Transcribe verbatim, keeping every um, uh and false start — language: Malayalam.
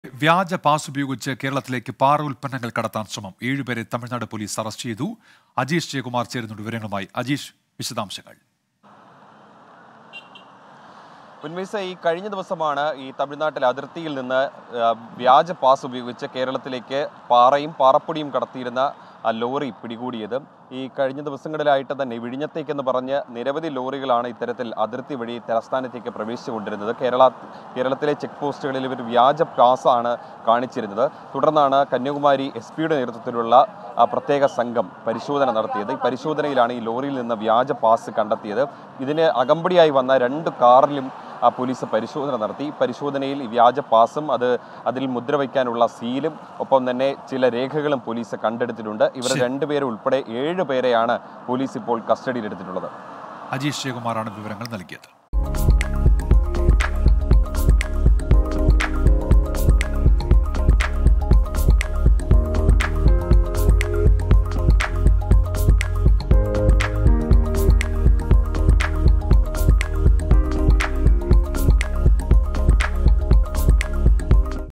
വ്യാജ പാസ് ഉപയോഗിച്ച് കേരളത്തിലേക്ക് പാറ ഉൽപ്പന്നങ്ങൾ കടത്താൻ ശ്രമം ഏഴുപേരെ തമിഴ്നാട് പോലീസ് അറസ്റ്റ് ചെയ്തു. അജീഷ് ജയകുമാർ ചേരുന്നുണ്ട് വിവരങ്ങളുമായി. അജീഷ്, വിശദാംശങ്ങൾ. ഉന്മേഷ, ഈ കഴിഞ്ഞ ദിവസമാണ് ഈ തമിഴ്നാട്ടിലെ അതിർത്തിയിൽ നിന്ന് വ്യാജ പാസ് ഉപയോഗിച്ച് കേരളത്തിലേക്ക് പാറയും പാറപ്പൊടിയും കടത്തിയിരുന്ന ലോറി പിടികൂടിയത്. ഈ കഴിഞ്ഞ ദിവസങ്ങളിലായിട്ട് തന്നെ വിഴിഞ്ഞത്തേക്കെന്ന് പറഞ്ഞ് നിരവധി ലോറികളാണ് ഇത്തരത്തിൽ അതിർത്തി വഴി തലസ്ഥാനത്തേക്ക് പ്രവേശിച്ചുകൊണ്ടിരുന്നത്. കേരള കേരളത്തിലെ ചെക്ക് പോസ്റ്റുകളിൽ ഇവർ വ്യാജ പാസാണ് കാണിച്ചിരുന്നത്. തുടർന്നാണ് കന്യാകുമാരി എസ് പിയുടെ നേതൃത്വത്തിലുള്ള പ്രത്യേക സംഘം പരിശോധന നടത്തിയത്. ഈ പരിശോധനയിലാണ് ഈ ലോറിയിൽ നിന്ന് വ്യാജ പാസ് കണ്ടെത്തിയത്. ഇതിന് അകമ്പടിയായി വന്ന രണ്ട് കാറിലും പോലീസ് പരിശോധന നടത്തി. പരിശോധനയിൽ ഈ വ്യാജ പാസും അത് അതിൽ മുദ്ര വയ്ക്കാനുള്ള സീലും ഒപ്പം തന്നെ ചില രേഖകളും പോലീസ് കണ്ടെടുത്തിട്ടുണ്ട്. ഇവർ രണ്ടുപേരും ഉൾപ്പെടെ ഏഴ് പേരെയാണ് പോലീസ് ഇപ്പോൾ കസ്റ്റഡിയിലെടുത്തിട്ടുള്ളത്. അജീഷ് ജയകുമാറാണ് വിവരങ്ങൾ നൽകിയത്.